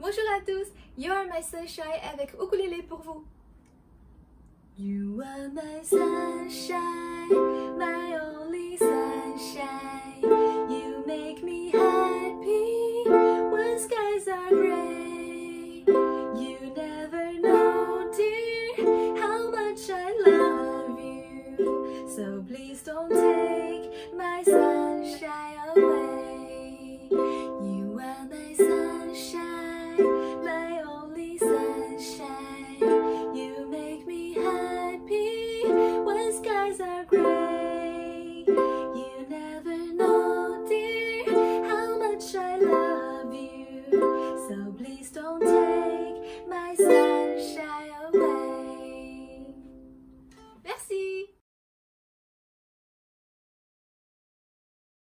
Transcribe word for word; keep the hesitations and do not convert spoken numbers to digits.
Bonjour à tous, You Are My Sunshine avec ukulélé pour vous. You are my sunshine, my